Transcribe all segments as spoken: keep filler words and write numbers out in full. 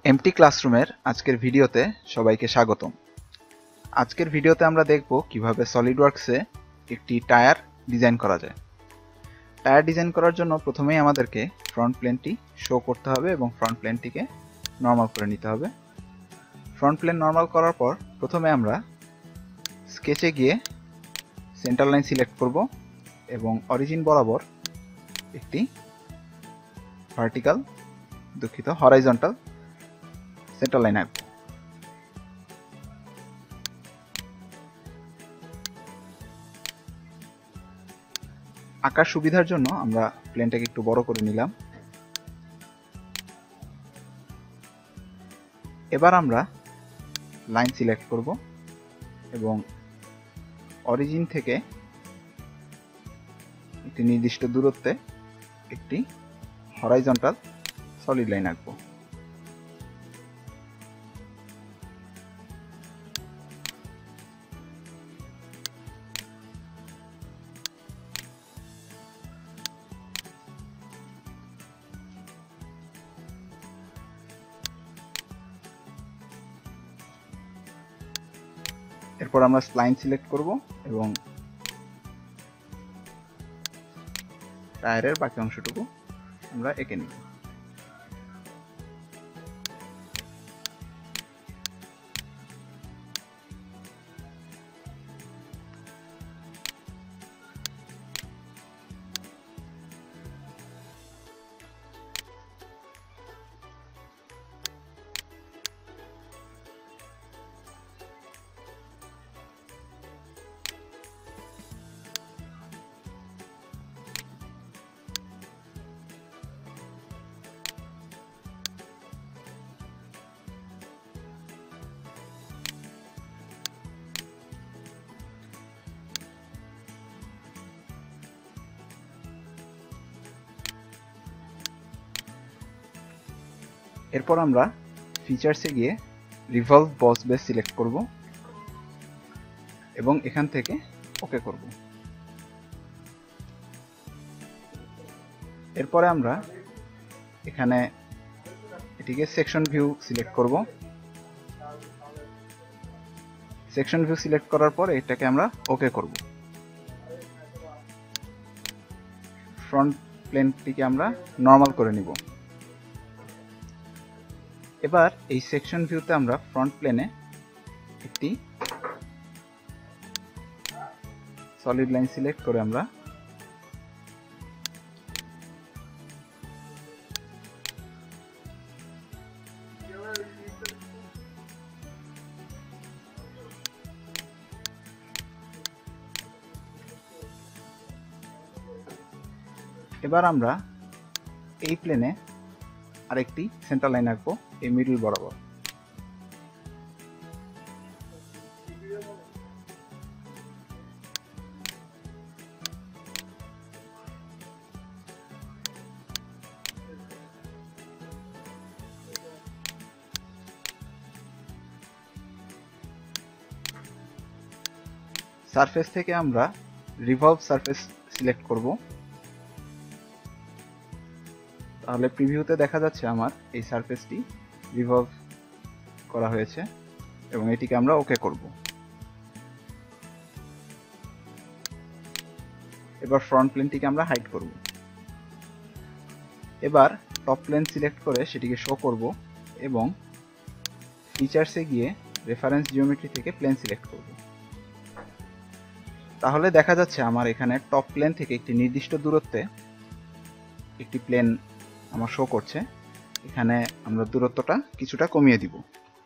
MT ক্লাসরুমের আজকের ভিডিওতে সবাইকে স্বাগতম। আজকের ভিডিওতে আমরা দেখব কিভাবে সলিডওয়ার্কসে একটি টায়ার ডিজাইন করা যায়। টায়ার ডিজাইন করার জন্য প্রথমেই আমাদেরকে ফ্রন্ট প্লেনটি শো করতে হবে এবং ফ্রন্ট প্লেনটিকে নরমাল করে নিতে হবে। ফ্রন্ট প্লেন নরমাল করার পর প্রথমে আমরা স্কেচে গিয়ে সেন্টার লাইন সিলেক্ট করব এবং অরিজিন বরাবর একটি ভার্টিক্যাল দুঃখিত হরাইজন্টাল সেন্টার লাইন আঁকবো। আঁকার সুবিধার জন্য আমরা প্লেনটাকে একটু বড় করে নিলাম। এবার আমরা লাইন সিলেক্ট করব এবং অরিজিন থেকে একটি নির্দিষ্ট দূরত্বে একটি হরাইজন্টাল সলিড লাইন আঁকবো। এরপর আমরা স্প্লাইন সিলেক্ট করব এবং টায়ারের বাকি অংশটুকু আমরা এঁকে নিব। এরপর আমরা ফিচার্সে গিয়ে রিভলভ বস বেস সিলেক্ট করব এবং এখান থেকে ওকে করব। এরপরে আমরা এখানে এটিকে সেকশন ভিউ সিলেক্ট করব। সেকশন ভিউ সিলেক্ট করার পর এটাকে আমরা ওকে করব। ফ্রন্ট প্লেনটিকে আমরা নরমাল করে নিব। এবার এই সেকশন ভিউতে আমরা ফ্রন্ট প্লেনে একটি সলিড লাইন সিলেক্ট করে আমরা এবার আমরা এই প্লেনে আরেকটি সেন্টার লাইন আঁকবো এই মিডল বরাবর। সারফেস থেকে আমরা রিভলভ সারফেস সিলেক্ট করব। তাহলে প্রিভিউতে দেখা যাচ্ছে আমার এই সারফেসটি রিভলভ করা হয়েছে এবং এটিকে আমরা ওকে করব। এবার ফ্রন্ট প্লেনটিকে আমরা হাইড করব। এবার টপ প্লেন সিলেক্ট করে সেটিকে শো করব এবং ফিচার্সে গিয়ে রেফারেন্স জিওমেট্রি থেকে প্লেন সিলেক্ট করব। তাহলে দেখা যাচ্ছে আমার এখানে টপ প্লেন থেকে একটি নির্দিষ্ট দূরত্বে একটি প্লেন আমার শো করছে। এখানে আমরা দূরত্বটা কিছুটা কমিয়ে দিব।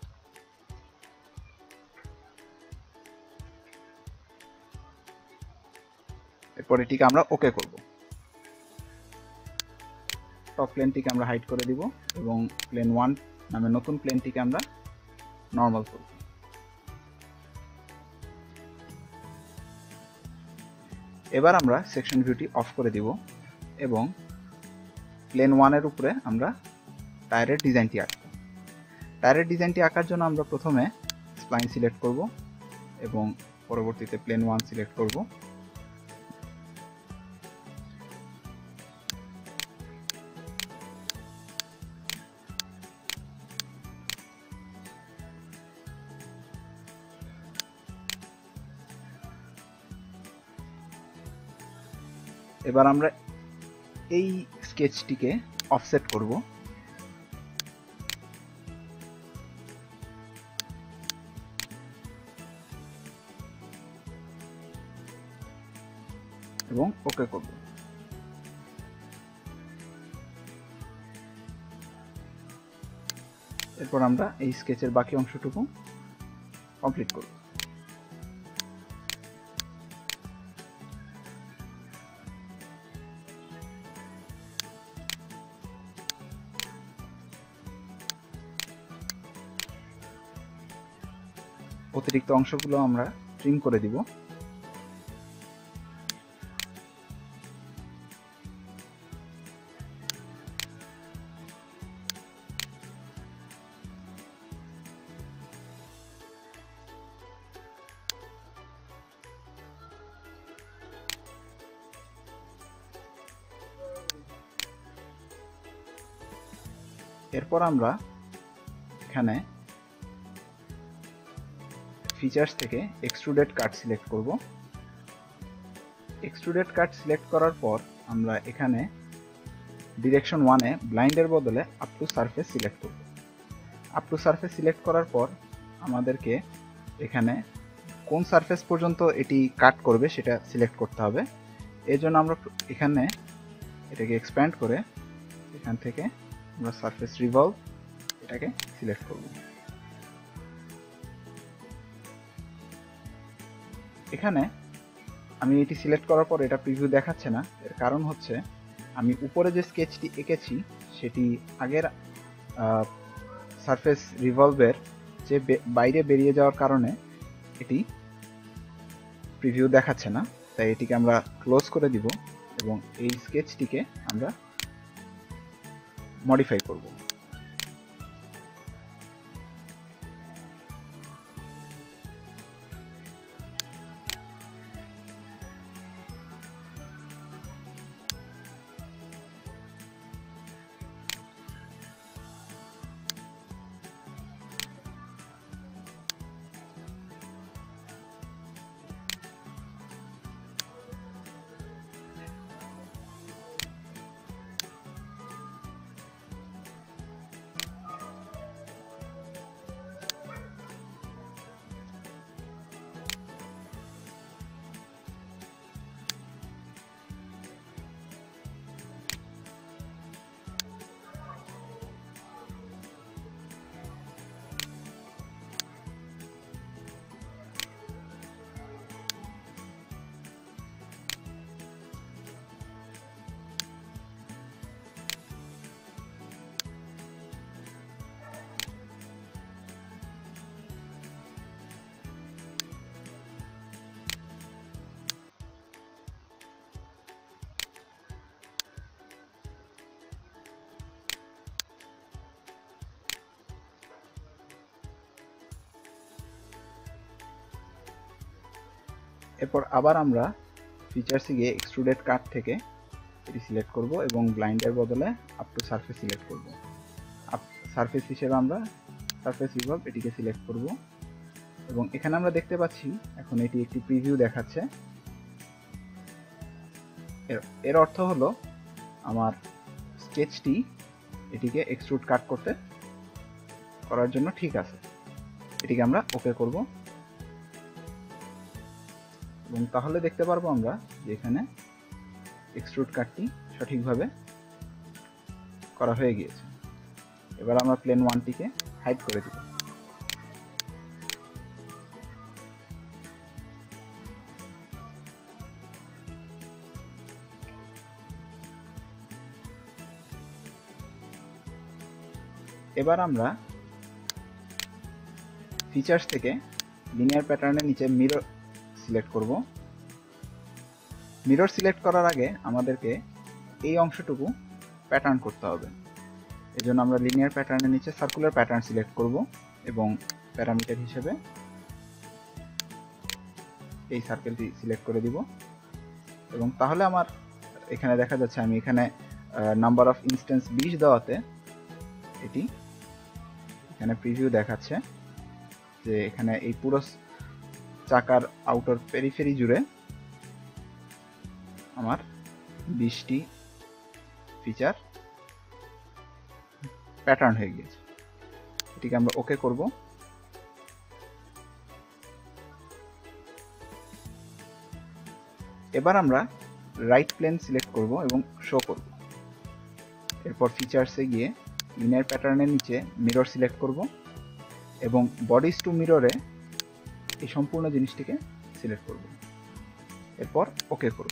এরপর এটিকে আমরা ওকে করব। টপ প্লেনটিকে আমরা হাইড করে দিব এবং প্লেন ওয়ান নামে নতুন প্লেনটিকে আমরা নরমাল করব। এবার আমরা সেকশন ভিউটি অফ করে দিব এবং প্লেন ওয়ানের উপরে আমরা টায়ারের ডিজাইনটি আঁকব। টায়ারের ডিজাইনটি আঁকার জন্য আমরা প্রথমে স্প্লাইন সিলেক্ট করব এবং পরবর্তীতে প্লেন ওয়ান সিলেক্ট করব। এবার আমরা এই স্কেচটিকে অফসেট করব। এবং ওকে করব। এরপর আমরা এই স্কেচের বাকি অংশটুকু কমপ্লিট করব। অতিরিক্ত অংশগুলো আমরা ট্রিম করে দিব। এরপর আমরা এখানে ফিচার্স থেকে এক্সট্রুডেড কাট সিলেক্ট করব। এক্সট্রুডেড কাট সিলেক্ট করার পর আমরা এখানে ডিরেকশন ওয়ানে ব্লাইন্ডের বদলে আপ টু সারফেস সিলেক্ট করব। আপ টু সারফেস সিলেক্ট করার পর আমাদেরকে এখানে কোন সারফেস পর্যন্ত এটি কাট করবে সেটা সিলেক্ট করতে হবে। এর জন্য আমরা এখানে এটাকে এক্সপ্যান্ড করে এখান থেকে আমরা সারফেস রিভলভ এটাকে সিলেক্ট করব। এখানে আমি এটি সিলেক্ট করার পর এটা প্রিভিউ দেখাচ্ছে না। এর কারণ হচ্ছে আমি উপরে যে স্কেচটি এঁকেছি সেটি আগের সারফেস রিভলভের যে বাইরে বেরিয়ে যাওয়ার কারণে এটি প্রিভিউ দেখাচ্ছে না। তাই এটিকে আমরা ক্লোজ করে দিব এবং এই স্কেচটিকে আমরা মডিফাই করব। এরপর আবার আমরা ফিচার্সে গিয়ে এক্সট্রুডেড কাট থেকে এটি সিলেক্ট করব এবং ব্লাইন্ডের বদলে আপ টু সারফেস সিলেক্ট করব। আপ সারফেস হিসেবে আমরা সারফেস রিভলভ এটিকে সিলেক্ট করব এবং এখানে আমরা দেখতে পাচ্ছি এখন এটি একটি প্রিভিউ দেখাচ্ছে। এর এর অর্থ হলো আমার স্কেচটি এটিকে এক্সট্রুড কাট করতে করার জন্য ঠিক আছে। এটিকে আমরা ওকে করব এবং তাহলে দেখতে পারবো আমরা যে এখানে এক্সট্রুড কাটটি সঠিকভাবে করা হয়ে গিয়েছে। এবার আমরা প্লেন ওয়ানটিকে হাইড করে দিব। এবার আমরা ফিচার্স থেকে লিনিয়ার প্যাটার্নের নিচে মিরর সিলেক্ট করব। মিরর সিলেক্ট করার আগে আমাদেরকে এই অংশটুকু প্যাটার্ন করতে হবে। এজন্য আমরা লিনিয়ার প্যাটার্নের নিচে সার্কুলার প্যাটার্ন সিলেক্ট করব এবং প্যারামিটার হিসেবে এই সার্কেলটি সিলেক্ট করে দিব এবং তাহলে আমার এখানে দেখা যাচ্ছে আমি এখানে নাম্বার অফ ইনস্ট্যান্স বিশ দেওয়াতে এটি এখানে প্রিভিউ দেখাচ্ছে যে এখানে এই পুরো চাকার আউটার পেরিফেরি জুড়ে আমার বিশটি ফিচার প্যাটার্ন হয়ে গিয়েছে। এটিকে আমরা ওকে করব। এবার আমরা রাইট প্লেন সিলেক্ট করব এবং শো করব। এরপর ফিচার্সে গিয়ে লিনিয়ার প্যাটার্নের নিচে মিরর সিলেক্ট করব এবং বডিজ টু মিররে এই সম্পূর্ণ জিনিসটিকে সিলেক্ট করব। এরপর ওকে করব।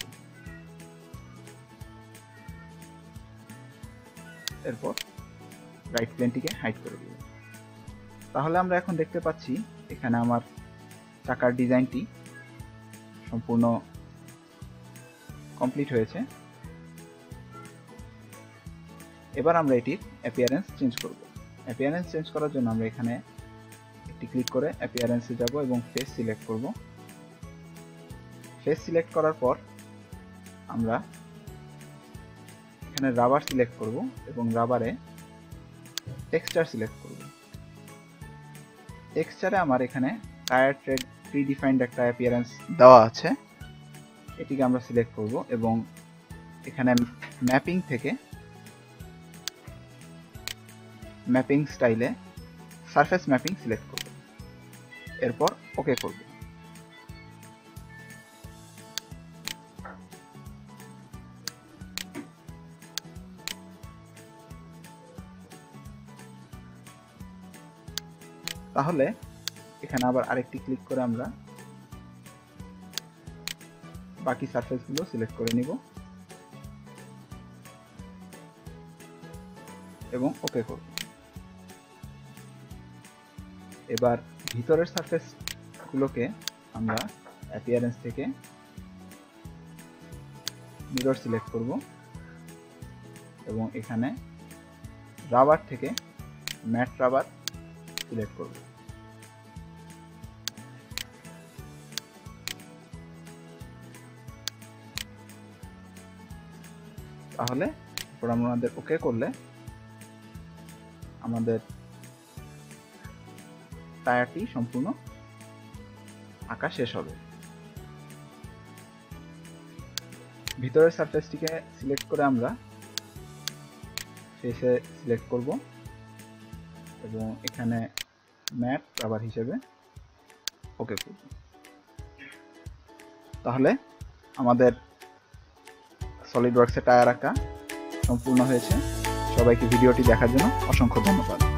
এরপর রাইট প্লেনটিকে হাইড করে দেব। তাহলে আমরা এখন দেখতে পাচ্ছি এখানে আমার চাকার ডিজাইনটি সম্পূর্ণ কমপ্লিট হয়েছে। এবার আমরা এটির অ্যাপিয়ারেন্স চেঞ্জ করব। অ্যাপিয়ারেন্স চেঞ্জ করার জন্য আমরা এখানে একটি ক্লিক করে অ্যাপিয়ারেন্সে যাব এবং ফেস সিলেক্ট করব। ফেস সিলেক্ট করার পর আমরা এখানে রাবার সিলেক্ট করব এবং রাবারে টেক্সচার সিলেক্ট করব। টেক্সচারে আমার এখানে টায়ার ট্রেড প্রি ডিফাইন্ড একটা অ্যাপিয়ারেন্স দেওয়া আছে, এটিকে আমরা সিলেক্ট করব এবং এখানে ম্যাপিং থেকে ম্যাপিং স্টাইলে সারফেস ম্যাপিং সিলেক্ট করব। এরপর ওকে করব। তাহলে এখানে আবার আরেকটি ক্লিক করে আমরা বাকি সারফেসগুলো সিলেক্ট করে নিব এবং ওকে করব। এবার ভিতরের সারফেসগুলোকে আমরা অ্যাপিয়ারেন্স থেকে মিরর সিলেক্ট করব এবং এখানে রাবার থেকে ম্যাট রাবার সিলেক্ট করব। তাহলে এরপর আমাদের ওকে করলে আমাদের টায়ারটি সম্পূর্ণ আঁকা শেষ হবে। ভিতরের সারফেসটিকে সিলেক্ট করে আমরা ফেসে সিলেক্ট করব এবং এখানে ম্যাট রাবার হিসেবে ওকে করব। তাহলে আমাদের সলিডওয়ার্কসে টায়ার আঁকা সম্পূর্ণ হয়েছে। সবাইকে ভিডিওটি দেখার জন্য অসংখ্য ধন্যবাদ।